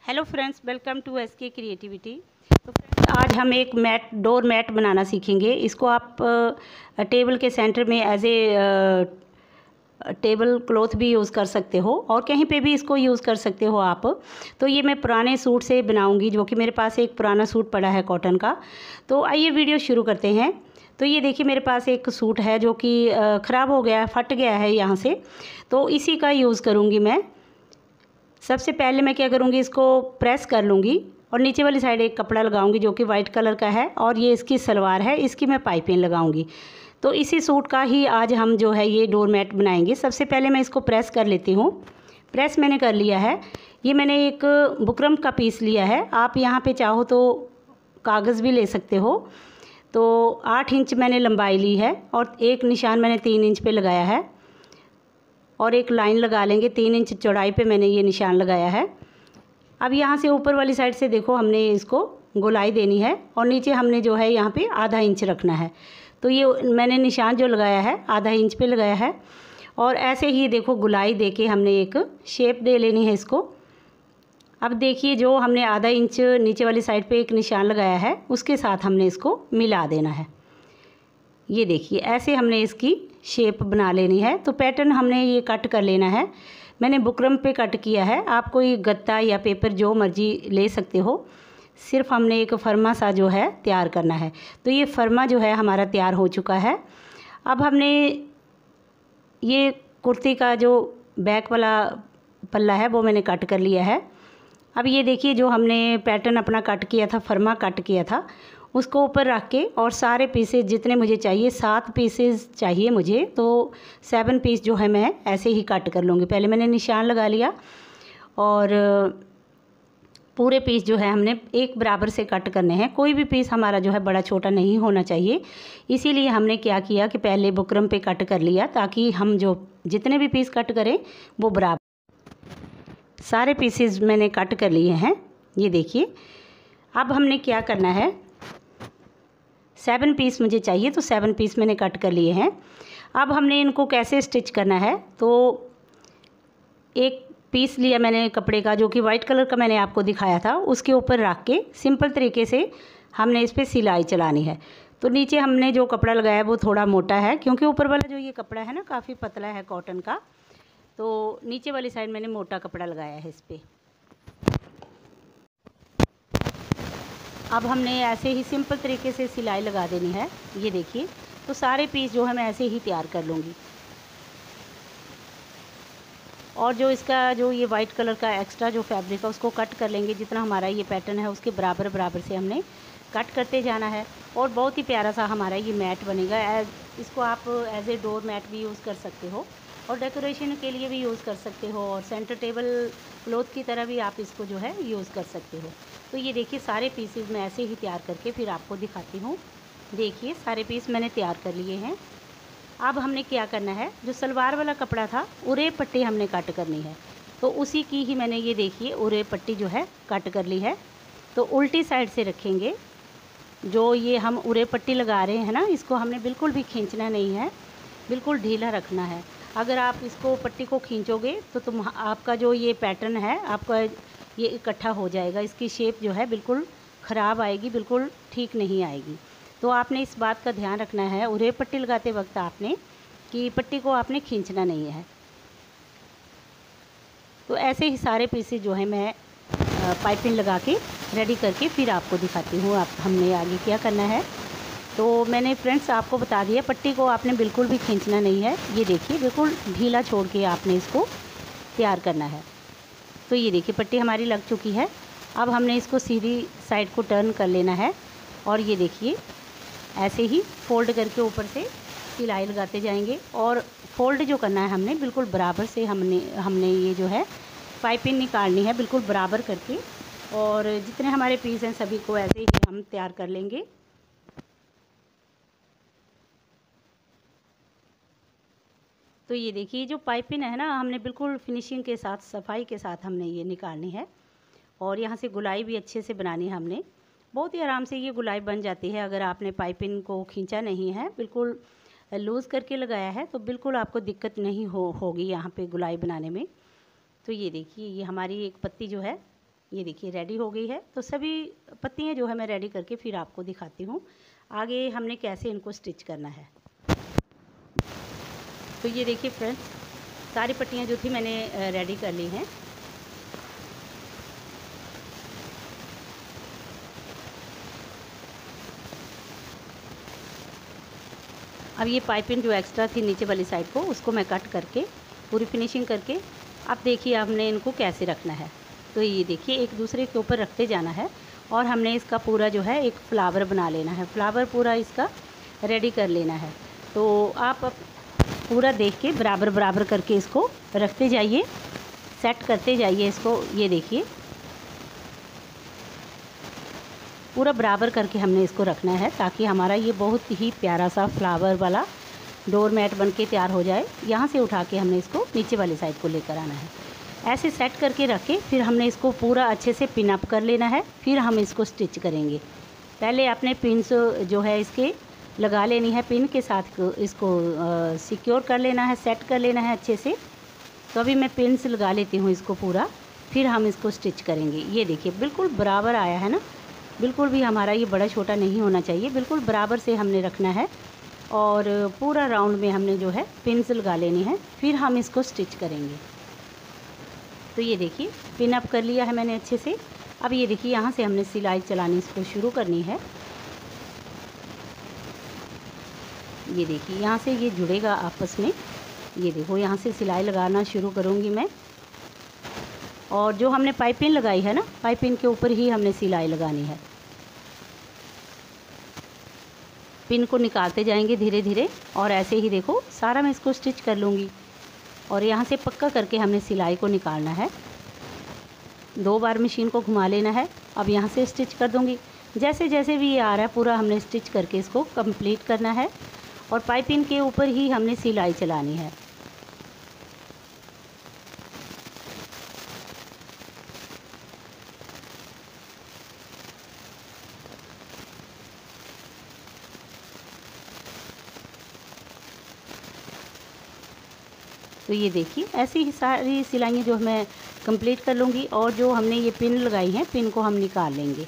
Hello friends, welcome to SK creativity. तो friends, आज हम एक डोर मैट बनाना सीखेंगे। इसको आप टेबल के सेंटर में एज ए टेबल क्लॉथ भी यूज़ कर सकते हो और कहीं पे भी इसको यूज़ कर सकते हो आप। तो ये मैं पुराने सूट से बनाऊंगी, जो कि मेरे पास एक पुराना सूट पड़ा है कॉटन का। तो आइए वीडियो शुरू करते हैं। तो ये देखिए, मेरे पास एक सूट है जो कि ख़राब हो गया, फट गया है यहाँ से। तो इसी का यूज़ करूँगी मैं। सबसे पहले मैं क्या करूँगी, इसको प्रेस कर लूँगी और नीचे वाली साइड एक कपड़ा लगाऊंगी जो कि वाइट कलर का है, और ये इसकी सलवार है, इसकी मैं पाइपिंग लगाऊंगी। तो इसी सूट का ही आज हम जो है ये डोर मैट बनाएंगे। सबसे पहले मैं इसको प्रेस कर लेती हूँ। प्रेस मैंने कर लिया है। ये मैंने एक बुकरम का पीस लिया है। आप यहाँ पे चाहो तो कागज़ भी ले सकते हो। तो 8 इंच मैंने लंबाई ली है और एक निशान मैंने 3 इंच पे लगाया है, और एक लाइन लगा लेंगे। 3 इंच चौड़ाई पे मैंने ये निशान लगाया है। अब यहाँ से ऊपर वाली साइड से देखो, हमने इसको गोलाई देनी है और नीचे हमने जो है यहाँ पे आधा इंच रखना है। तो ये मैंने निशान जो लगाया है आधा इंच पे लगाया है, और ऐसे ही देखो गोलाई दे के हमने एक शेप दे लेनी है इसको। अब देखिए, जो हमने आधा इंच नीचे वाली साइड पे एक निशान लगाया है, उसके साथ हमने इसको मिला देना है। ये देखिए, ऐसे हमने इसकी शेप बना लेनी है। तो पैटर्न हमने ये कट कर लेना है। मैंने बुकरम पे कट किया है। आप कोई गत्ता या पेपर जो मर्जी ले सकते हो। सिर्फ हमने एक फर्मा सा जो है तैयार करना है। तो ये फर्मा जो है हमारा तैयार हो चुका है। अब हमने ये कुर्ती का जो बैक वाला पल्ला है वो मैंने कट कर लिया है। अब ये देखिए, जो हमने पैटर्न अपना कट किया था, फर्मा कट किया था, उसको ऊपर रख के और सारे पीसेस जितने मुझे चाहिए, 7 पीसेस चाहिए मुझे, तो 7 पीस जो है मैं ऐसे ही कट कर लूँगी। पहले मैंने निशान लगा लिया और पूरे पीस जो है हमने एक बराबर से कट करने हैं। कोई भी पीस हमारा जो है बड़ा छोटा नहीं होना चाहिए। इसीलिए हमने क्या किया कि पहले बुकरम पे कट कर लिया, ताकि हम जो जितने भी पीस कट करें वो बराबर। सारे पीसेस मैंने कट कर लिए हैं, ये देखिए। अब हमने क्या करना है, 7 पीस मुझे चाहिए, तो 7 पीस मैंने कट कर लिए हैं। अब हमने इनको कैसे स्टिच करना है, तो एक पीस लिया मैंने कपड़े का, जो कि वाइट कलर का मैंने आपको दिखाया था, उसके ऊपर रख के सिंपल तरीके से हमने इस पर सिलाई चलानी है। तो नीचे हमने जो कपड़ा लगाया है वो थोड़ा मोटा है, क्योंकि ऊपर वाला जो ये कपड़ा है ना काफ़ी पतला है कॉटन का। तो नीचे वाली साइड मैंने मोटा कपड़ा लगाया है इस पर। अब हमने ऐसे ही सिंपल तरीके से सिलाई लगा देनी है, ये देखिए। तो सारे पीस जो है मैं ऐसे ही तैयार कर लूँगी। और जो इसका जो ये वाइट कलर का एक्स्ट्रा जो फैब्रिक है उसको कट कर लेंगे। जितना हमारा ये पैटर्न है उसके बराबर बराबर से हमने कट करते जाना है, और बहुत ही प्यारा सा हमारा ये मैट बनेगा। इसको आप एज ए डोर मैट भी यूज़ कर सकते हो, और डेकोरेशन के लिए भी यूज़ कर सकते हो, और सेंटर टेबल क्लॉथ की तरह भी आप इसको जो है यूज़ कर सकते हो। तो ये देखिए, सारे पीसेस मैं ऐसे ही तैयार करके फिर आपको दिखाती हूँ। देखिए, सारे पीस मैंने तैयार कर लिए हैं। अब हमने क्या करना है, जो सलवार वाला कपड़ा था, उरे पट्टी हमने कट करनी है। तो उसी की ही मैंने ये देखिए उरे पट्टी जो है कट कर ली है। तो उल्टी साइड से रखेंगे। जो ये हम उरे पट्टी लगा रहे हैं ना, इसको हमने बिल्कुल भी खींचना नहीं है, बिल्कुल ढीला रखना है। अगर आप इसको पट्टी को खींचोगे तो आपका जो ये पैटर्न है आपका ये इकट्ठा हो जाएगा। इसकी शेप जो है बिल्कुल ख़राब आएगी, बिल्कुल ठीक नहीं आएगी। तो आपने इस बात का ध्यान रखना है उरे पट्टी लगाते वक्त आपने, कि पट्टी को आपने खींचना नहीं है। तो ऐसे ही सारे पीसेस जो है मैं पाइपिंग लगा के रेडी करके फिर आपको दिखाती हूँ आप हमने आगे क्या करना है। तो मैंने फ्रेंड्स आपको बता दिया, पट्टी को आपने बिल्कुल भी खींचना नहीं है। ये देखिए, बिल्कुल ढीला छोड़ के आपने इसको तैयार करना है। तो ये देखिए, पट्टी हमारी लग चुकी है। अब हमने इसको सीधी साइड को टर्न कर लेना है, और ये देखिए ऐसे ही फोल्ड करके ऊपर से सिलाई लगाते जाएंगे। और फोल्ड जो करना है हमने बिल्कुल बराबर से हमने ये जो है पाइपिंग निकालनी है, बिल्कुल बराबर करके। और जितने हमारे पीस हैं सभी को ऐसे ही हम तैयार कर लेंगे। तो ये देखिए, जो पाइपिंग है ना, हमने बिल्कुल फिनिशिंग के साथ, सफाई के साथ हमने ये निकालनी है। और यहाँ से गुलाई भी अच्छे से बनानी है हमने। बहुत ही आराम से ये गुलाई बन जाती है अगर आपने पाइपिंग को खींचा नहीं है, बिल्कुल लूज़ करके लगाया है, तो बिल्कुल आपको दिक्कत नहीं होगी यहाँ पे गुलाई बनाने में। तो ये देखिए, ये हमारी एक पत्ती जो है ये देखिए रेडी हो गई है। तो सभी पत्तियां जो है मैं रेडी करके फिर आपको दिखाती हूँ आगे हमने कैसे इनको स्टिच करना है। तो ये देखिए फ्रेंड्स, सारी पट्टियाँ जो थी मैंने रेडी कर ली हैं। अब ये पाइपिंग जो एक्स्ट्रा थी नीचे वाली साइड को, उसको मैं कट करके पूरी फिनिशिंग करके, अब देखिए हमने इनको कैसे रखना है। तो ये देखिए एक दूसरे के ऊपर रखते जाना है और हमने इसका पूरा जो है एक फ्लावर बना लेना है, फ्लावर पूरा इसका रेडी कर लेना है। तो आप पूरा देख के बराबर बराबर करके इसको रखते जाइए, सेट करते जाइए इसको। ये देखिए पूरा बराबर करके हमने इसको रखना है ताकि हमारा ये बहुत ही प्यारा सा फ्लावर वाला डोर मैट बन के तैयार हो जाए। यहाँ से उठा के हमने इसको नीचे वाली साइड को लेकर आना है, ऐसे सेट करके रख के फिर हमने इसको पूरा अच्छे से पिन अप कर लेना है। फिर हम इसको स्टिच करेंगे। पहले अपने पिन्स जो है इसके लगा लेनी है, पिन के साथ इसको सिक्योर कर लेना है, सेट कर लेना है अच्छे से। तो अभी मैं पिन से लगा लेती हूँ इसको पूरा, फिर हम इसको स्टिच करेंगे। ये देखिए बिल्कुल बराबर आया है ना, बिल्कुल भी हमारा ये बड़ा छोटा नहीं होना चाहिए, बिल्कुल बराबर से हमने रखना है। और पूरा राउंड में हमने जो है पिन से लगा लेनी है, फिर हम इसको स्टिच करेंगे। तो ये देखिए पिन अप कर लिया है मैंने अच्छे से। अब ये देखिए यहाँ से हमने सिलाई चलानी इसको शुरू करनी है। ये देखिए यहाँ से ये जुड़ेगा आपस में। ये देखो यहाँ से सिलाई लगाना शुरू करूँगी मैं, और जो हमने पाइपिंग लगाई है ना, पाइपिंग के ऊपर ही हमने सिलाई लगानी है। पिन को निकालते जाएंगे धीरे धीरे, और ऐसे ही देखो सारा मैं इसको स्टिच कर लूँगी। और यहाँ से पक्का करके हमने सिलाई को निकालना है। 2 बार मशीन को घुमा लेना है। अब यहाँ से स्टिच कर दूँगी, जैसे जैसे भी ये आ रहा है पूरा हमने स्टिच करके इसको कंप्लीट करना है। और पाइपिंग के ऊपर ही हमने सिलाई चलानी है। तो ये देखिए ऐसी ही सारी सिलाइयाँ जो मैं कंप्लीट कर लूँगी, और जो हमने ये पिन लगाई हैं, पिन को हम निकाल लेंगे।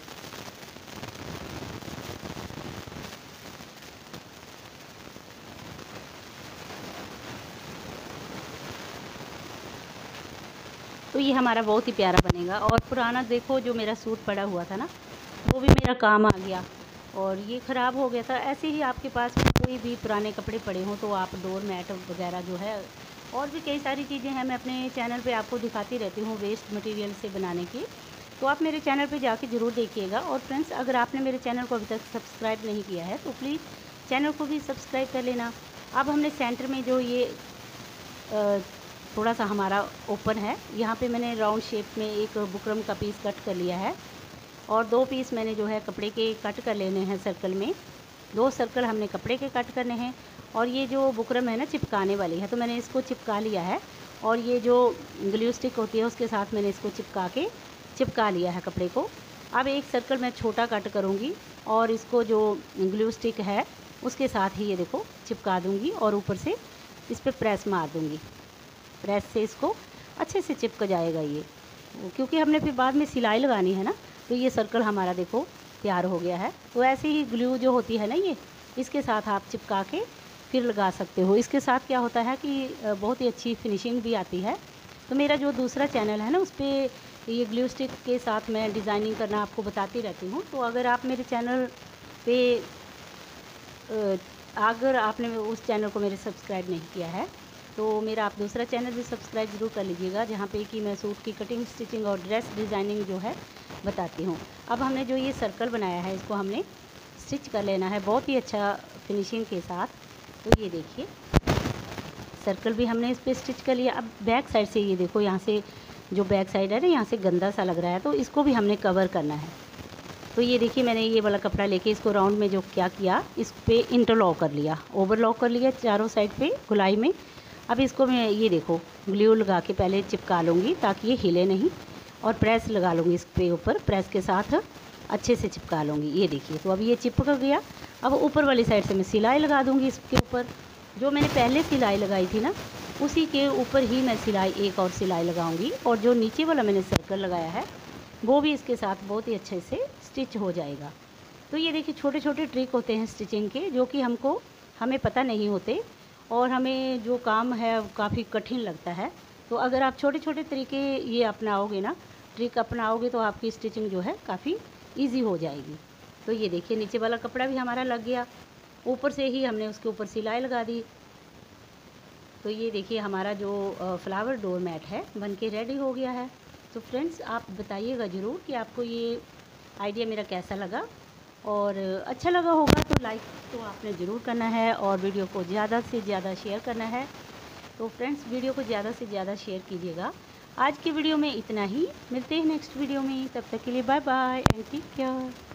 तो ये हमारा बहुत ही प्यारा बनेगा। और पुराना देखो जो मेरा सूट पड़ा हुआ था ना, वो भी मेरा काम आ गया और ये ख़राब हो गया था। ऐसे ही आपके पास कोई भी पुराने कपड़े पड़े हों तो आप डोर मैट वगैरह जो है, और भी कई सारी चीज़ें हैं, मैं अपने चैनल पे आपको दिखाती रहती हूँ वेस्ट मटेरियल से बनाने की। तो आप मेरे चैनल पे जाके ज़रूर देखिएगा। और फ्रेंड्स, अगर आपने मेरे चैनल को अभी तक सब्सक्राइब नहीं किया है तो प्लीज़ चैनल को भी सब्सक्राइब कर लेना। अब हमने सेंटर में जो ये थोड़ा सा हमारा ओपन है, यहाँ पे मैंने राउंड शेप में एक बुकरम का पीस कट कर लिया है, और 2 पीस मैंने जो है कपड़े के कट कर लेने हैं सर्कल में। 2 सर्कल हमने कपड़े के कट करने हैं, और ये जो बुकरम है ना चिपकाने वाली है, तो मैंने इसको चिपका लिया है। और ये जो ग्लू स्टिक होती है उसके साथ मैंने इसको चिपका लिया है कपड़े को। अब एक सर्कल मैं छोटा कट करूँगी और इसको जो ग्लू स्टिक है उसके साथ ही ये देखो चिपका दूँगी, और ऊपर से इस पर प्रेस मार दूँगी। प्रेस से इसको अच्छे से चिपक जाएगा ये, क्योंकि हमने फिर बाद में सिलाई लगानी है ना। तो ये सर्कल हमारा देखो तैयार हो गया है। तो ऐसे ही ग्लू जो होती है ना, ये इसके साथ आप चिपका के फिर लगा सकते हो। इसके साथ क्या होता है कि बहुत ही अच्छी फिनिशिंग भी आती है। तो मेरा जो दूसरा चैनल है ना, उस पर ये ग्लू स्टिक के साथ मैं डिज़ाइनिंग करना आपको बताती रहती हूँ। तो अगर आप मेरे चैनल पे अगर आपने उस चैनल को मेरे सब्सक्राइब नहीं किया है तो मेरा आप दूसरा चैनल भी सब्सक्राइब ज़रूर कर लीजिएगा, जहाँ पे कि मैं सूट की कटिंग, स्टिचिंग और ड्रेस डिज़ाइनिंग जो है बताती हूँ। अब हमने जो ये सर्कल बनाया है इसको हमने स्टिच कर लेना है बहुत ही अच्छा फिनिशिंग के साथ। तो ये देखिए सर्कल भी हमने इस पर स्टिच कर लिया। अब बैक साइड से ये देखो, यहाँ से जो बैक साइड है ना, यहाँ से गंदा सा लग रहा है, तो इसको भी हमने कवर करना है। तो ये देखिए मैंने ये वाला कपड़ा लेके इसको राउंड में जो क्या किया, इस पर इंटरलॉक कर लिया, ओवरलॉक कर लिया चारों साइड पे गुलाई में। अब इसको मैं ये देखो ग्लू लगा के पहले चिपका लूँगी ताकि ये हिले नहीं, और प्रेस लगा लूँगी इस पे ऊपर, प्रेस के साथ अच्छे से चिपका लूँगी। ये देखिए तो अब ये चिपक गया। अब ऊपर वाली साइड से मैं सिलाई लगा दूँगी इसके ऊपर। जो मैंने पहले सिलाई लगाई थी ना, उसी के ऊपर ही मैं एक और सिलाई लगाऊंगी। और जो नीचे वाला मैंने सर्कल लगाया है, वो भी इसके साथ बहुत ही अच्छे से स्टिच हो जाएगा। तो ये देखिए छोटे छोटे ट्रिक होते हैं स्टिचिंग के, जो कि हमें पता नहीं होते और हमें जो काम है काफ़ी कठिन लगता है। तो अगर आप छोटे छोटे तरीके ये अपनाओगे ना, ट्रिक अपनाओगे, तो आपकी स्टिचिंग जो है काफ़ी ईजी हो जाएगी। तो ये देखिए नीचे वाला कपड़ा भी हमारा लग गया, ऊपर से ही हमने उसके ऊपर सिलाई लगा दी। तो ये देखिए हमारा जो फ्लावर डोर मैट है बनके रेडी हो गया है। तो फ्रेंड्स आप बताइएगा ज़रूर कि आपको ये आइडिया मेरा कैसा लगा, और अच्छा लगा होगा तो लाइक तो आपने ज़रूर करना है और वीडियो को ज़्यादा से ज़्यादा शेयर करना है। तो फ्रेंड्स वीडियो को ज़्यादा से ज़्यादा शेयर कीजिएगा। आज की वीडियो में इतना ही, मिलते हैं नेक्स्ट वीडियो में, तब तक के लिए bye bye and take care.